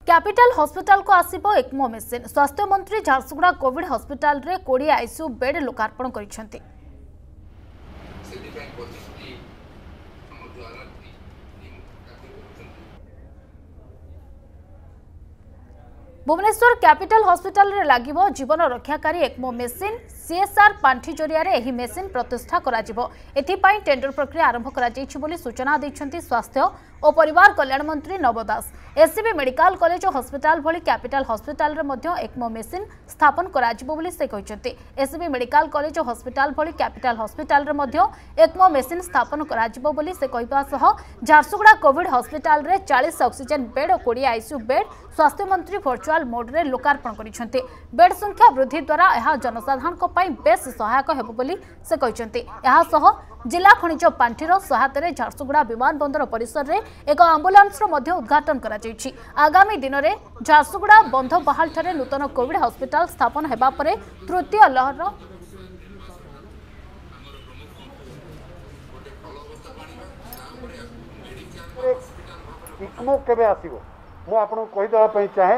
Capital hospital को आसिबो ECMO machine. स्वास्थ्य मंत्री झारसुगुड़ा कोविड हॉस्पिटल रे 20 आईसीयू बेड लोकार्पण करिसेंती। भुवनेश्वर कैपिटल हॉस्पिटल रे लागिबो जीवन रक्षाकारी एक्मो मेसिन। सीएसआर पांठी जरिया एही मेसिन प्रतिष्ठा कराजिबो। एथिपाई टेंडर प्रक्रिया आरंभ करा जायछि बोली सूचना दैछन्ती स्वास्थ्य और परिवार कल्याण मंत्री Naba Das. SCB medical college और हॉस्पिटल भली कैपिटल हॉस्पिटल रे मध्य एक्मो मेसिन स्थापन कराजिबो बोली से कहिसन्ती। एससीबी मेडिकल कॉलेज और हॉस्पिटल भली कैपिटल हॉस्पिटल रे मध्य एक्मो मेसिन स्थापन कराजिबो बोली से कहिबा सह झारसुगुड़ा कोविड हॉस्पिटल रे 40 ऑक्सीजन बेड और 20 आईसीयू बेड स्वास्थ्य मंत्री वर्चुअल मोड रे लोकार्पण करिसन्ती। बेड संख्या वृद्धि द्वारा यह जनसाधारण को पई बेस सहायक हेबो बोली से कहिसन्ती। यह सह जिला खनिज पांठीर सहायता रे झारसुगुड़ा विमान बंदर परिसर रे एक एम्बुलेंस रो मध्य उद्घाटन करा जायछि। आगामी दिन में झारसुगुड़ा बंध बहाल ठारे नूतन कोविड हॉस्पिटल स्थापन हेबा परे तृतीय लहर इक्मो केबे आसीबो मु आपन कहि देबा पई चाहे।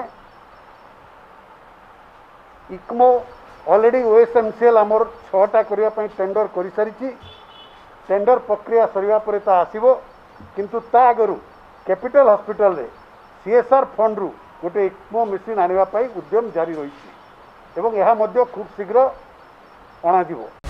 इक्मो ऑलरेडी ओएसएमसीएल आमर 6टा करिया पई टेंडर करि सारिछि। टेंडर प्रक्रिया सरिवा परे ता आसीबो, किंतु ता आगरु कैपिटल हॉस्पिटल रे सीएसआर फंड रु गोटे इक्मो मेसिन आनिबा पई उद्यम जारी रहिछि एवं यह मध्य खूब शीघ्र अणाजिबो।